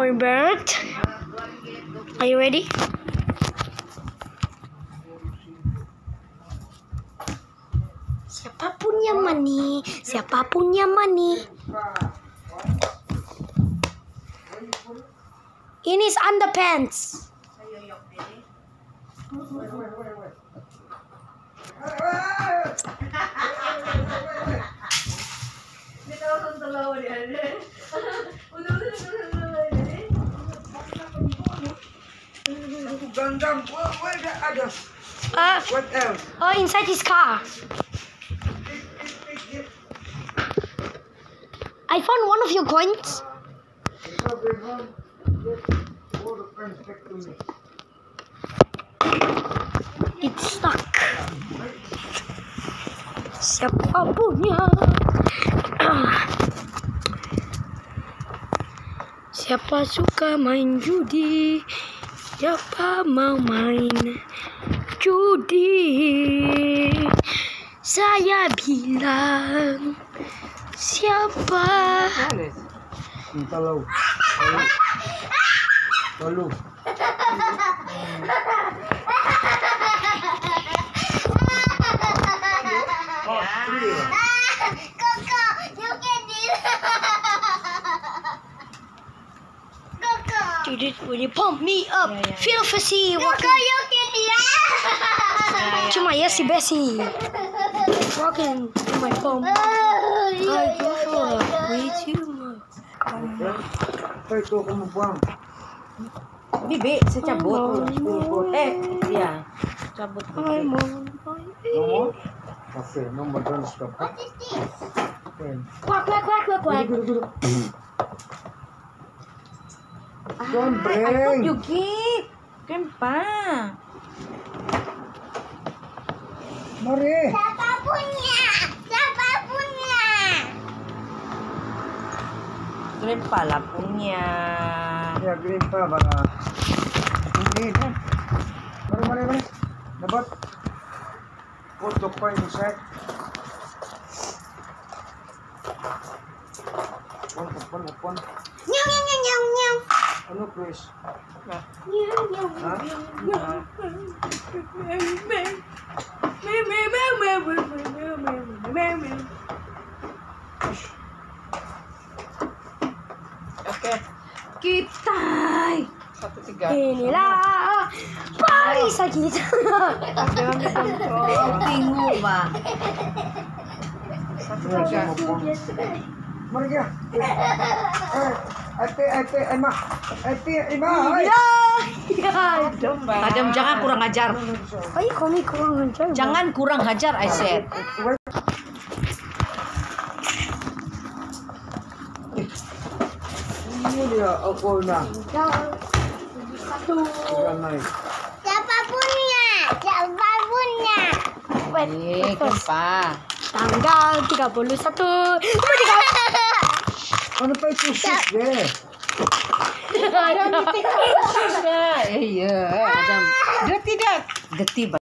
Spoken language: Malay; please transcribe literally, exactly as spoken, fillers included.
Norbert. Are you ready? Siapa punya money? Siapa punya money? In his underpants. Uh, What else? oh, inside his car. I found one of your coins. It's stuck. Siapa punya? Siapa suka main judi? Siapa mau main judi? Saya bilang siapa? Untitled. Lalu. Dude, when you pump me up, yeah, yeah. Feel fussy. Walking. Cuma ya si Bessie. Walking to my pump. I go for way too much. Ito, ito, kumubuang. Bibi, sa cabot. Eh, yeah. Cabot. Ay, mo. No? Okay, no more guns. What is this? Quack, quack, quack, quack, quack. Don't bring. I thought you give. Kan pa. Mari. Siapa punya? Siapa punya? Green pala punya. Ya, green pa ba? Hindi na. Mari, mari, mari. Dapat. Put the coin inside. Upon, upon, upon. Nyong, nyong, nyong, nyong, nyong. Ano, Chris? Nyong, nyong, Ha? nyong. Okay. Kita Satu tiga. inilah barisan kita. Bingung ba? Satu tiga. Mari kita. Eh, ate, ate, Emma. Ate, Emma. Hai. Ya, ya. Adam, jangan kurang ajar. Ay, kami kurang ajar. Jangan kurang hajar, I said. Ini dia alkohol na. Satu. Jangan naik. Siapa punya? Siapa punya? Eh, kan pa. Tanggal tiga puluh satu. Ano pa ito sus deh? Eh, iya, Adam. Dia tidak. Getih.